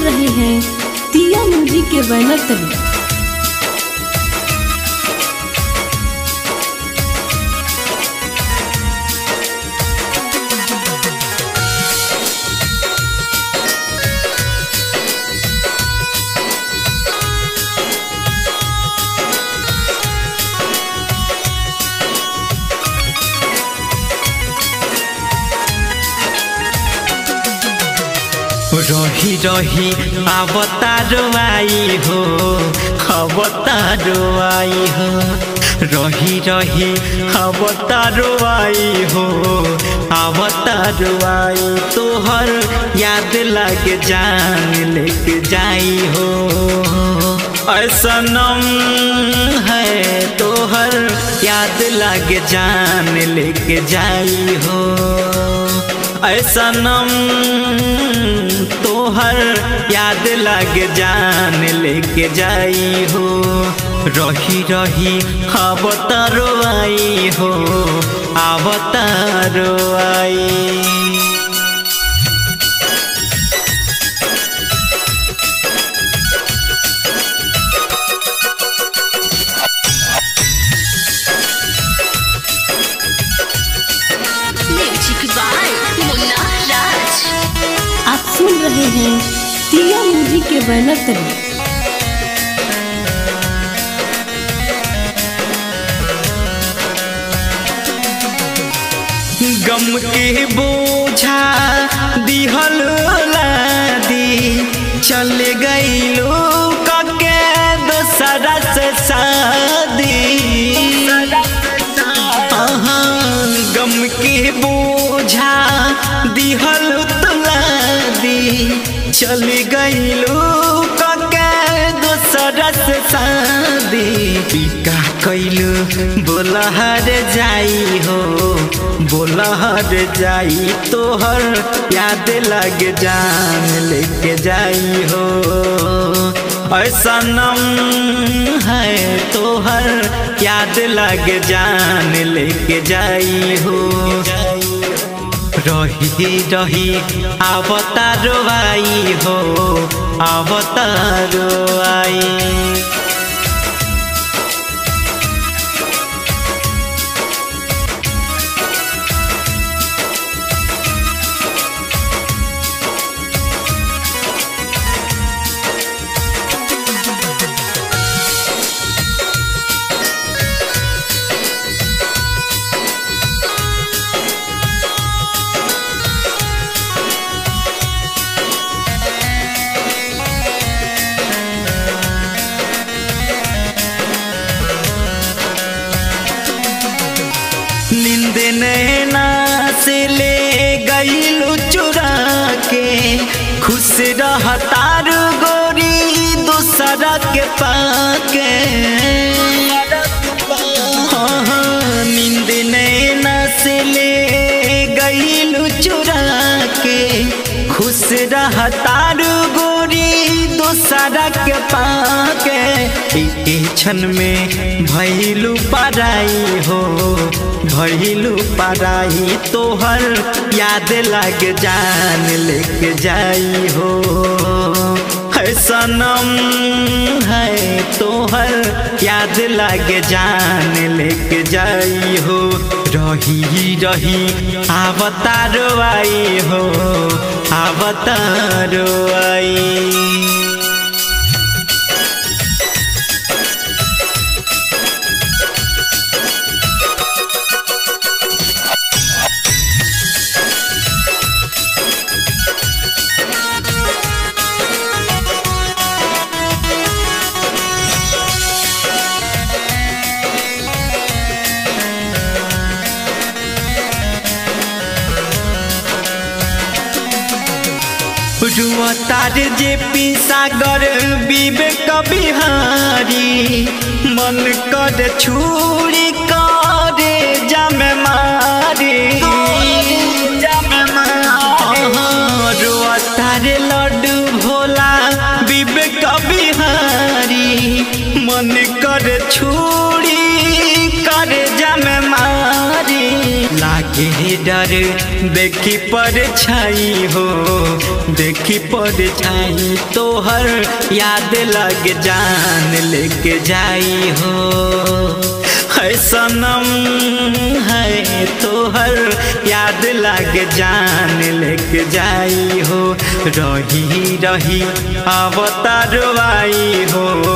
सुन रहे हैं दिया म्यूजिक के बैनर तले। रही रही अवतारो आई हो, अवतारो आई हो, रही रही अवतारो आई हो, अवतारो आई। तोहर याद लगे जान लेके जाई हो, ऐसा नम है तोहर याद लगे जान लेके जाई हो, ऐसा नम तोहर याद लगे जान लेके जाई हो। रही रही अवतारो आई हो, अवतारो आई। आप सुन रहे हैं दिया म्यूजिक के बैनर तले। गम के बोझा दिहल लादी, चले गईलो कके दोसरा से शादी। गम के बोझा दिहल चली गईलू कके दोसरा से शादी। पिका कैलू बोलहर जाई हो, बोलहर जाई। तोहर याद लगे जान लेके जाई हो, ऐसा नम है तोहर याद लगे जान लेके जाई हो। रही रही अवतारो आई हो, अवतारो आई। नींद नैना से ले गईलू चुरा के, खुश रहतार गोरी दूसरा के पाके। नींद नैना से ले गईलू चुरा के, खुश रहतार गोरी दूसरा के पाके। एक क्षण में भइलू पराई हो, भइलू पराई। तोहर याद लगे जान लेके जाई हो, ऐसा नम है तोहर याद लगे जान लेके जाई हो। रही रही अवतारो आई हो, अवतारो आई। रुआतार जे पी सागर विवेक बिहारी, मन कर छुरी करे जामे मारी। रुआतार लड्डू भोला विवेक बिहारी, मन कर छुरी करे जामे मारी। लागे लागे डर देखी पर छाई हो, देखी पर छाई तोहर याद लग जान लेके जाई हो। है सनम है तोहर याद लग जान लेके जाई हो। रही रही अवतारवाई हो,